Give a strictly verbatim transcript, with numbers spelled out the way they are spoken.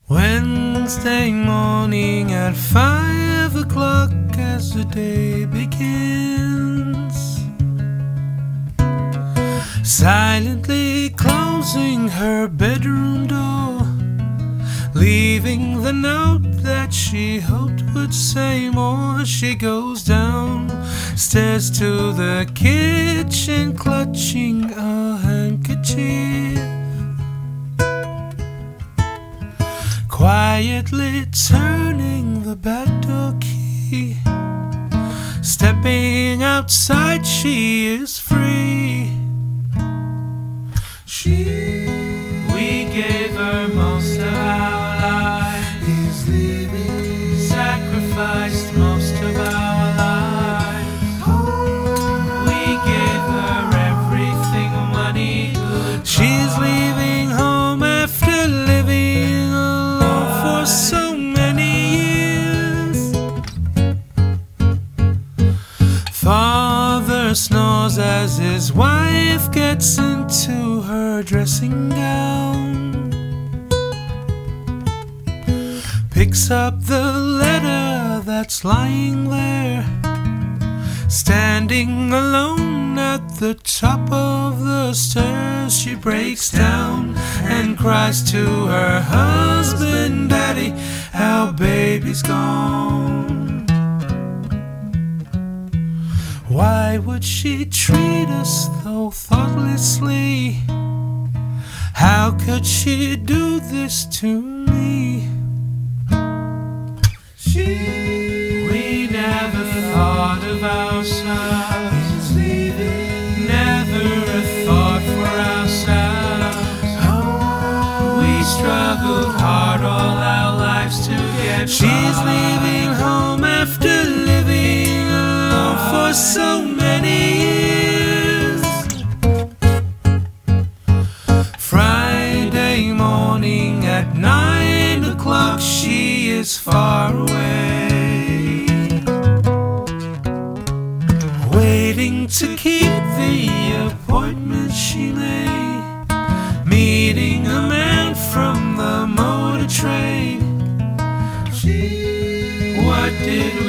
Wednesday morning at five o'clock as the day begins, silently closing her bedroom door, leaving the note that she hoped would say more. She goes downstairs to the kitchen, clutching a handkerchief, quietly turning the back door key. Stepping outside, she is free. She, we gave her most of our lives. He's leaving, sacrificed most of our lives. We gave her everything, money, good. She's leaving home after living alone for so many years. Father snores as his wife gets into her dressing gown, picks up the letter that's lying there. Standing alone at the top of the stairs, she breaks down and cries to her husband, "Daddy, our baby's gone." Why would she treat us so thoughtlessly? How could she do this to me? She, we never thought of ourselves, never a thought for ourselves. We struggled hard all our lives to get. She's leaving home after living alone for so many years. Friday morning at nine o'clock, she is far away, waiting to keep the appointment she made, meeting a man from the motor trade. She, what did